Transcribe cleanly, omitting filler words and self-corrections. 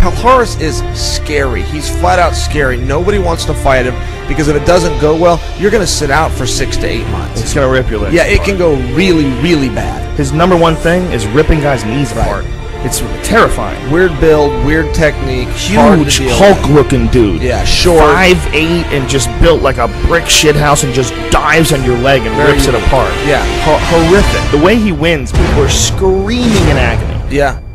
Palhares is scary. He's flat out scary. Nobody wants to fight him because if it doesn't go well, you're going to sit out for 6 to 8 months. It's going to rip your legs apart. It can go really, really bad. His #1 thing is ripping guys' knees apart. It's terrifying. Weird build, weird technique, huge Hulk-looking dude. Yeah, short, 5'8" and just built like a brick shithouse and just dives on your leg and rips it apart. Yeah, horrific. The way he wins, people are screaming in agony. Yeah.